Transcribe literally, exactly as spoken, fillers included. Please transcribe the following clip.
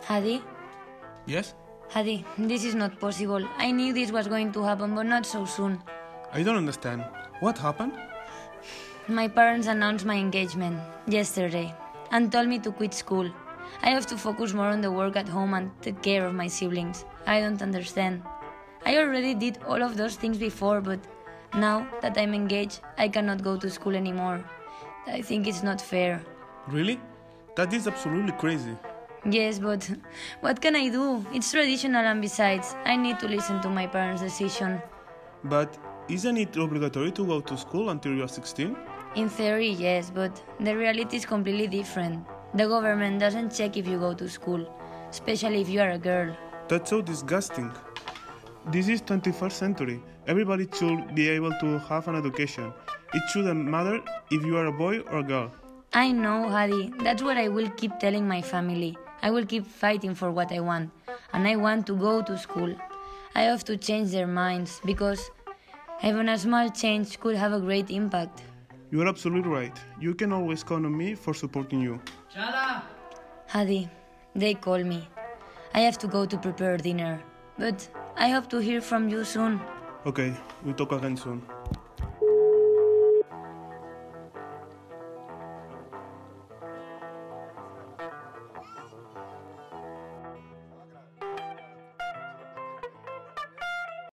Hady? Yes? Hady, this is not possible. I knew this was going to happen, but not so soon. I don't understand. What happened? My parents announced my engagement yesterday and told me to quit school. I have to focus more on the work at home and take care of my siblings. I don't understand. I already did all of those things before, but now that I'm engaged, I cannot go to school anymore. I think it's not fair. Really? That is absolutely crazy. Yes, but what can I do? It's traditional, and besides, I need to listen to my parents' decision. But isn't it obligatory to go to school until you are sixteen? In theory, yes, but the reality is completely different. The government doesn't check if you go to school, especially if you are a girl. That's so disgusting. This is twenty-first century. Everybody should be able to have an education. It shouldn't matter if you are a boy or a girl. I know, Hady. That's what I will keep telling my family. I will keep fighting for what I want. And I want to go to school. I have to change their minds, because even a small change could have a great impact. You are absolutely right. You can always count on me for supporting you. Chala! Hady, they call me. I have to go to prepare dinner. But I hope to hear from you soon. Okay, we'll talk again soon.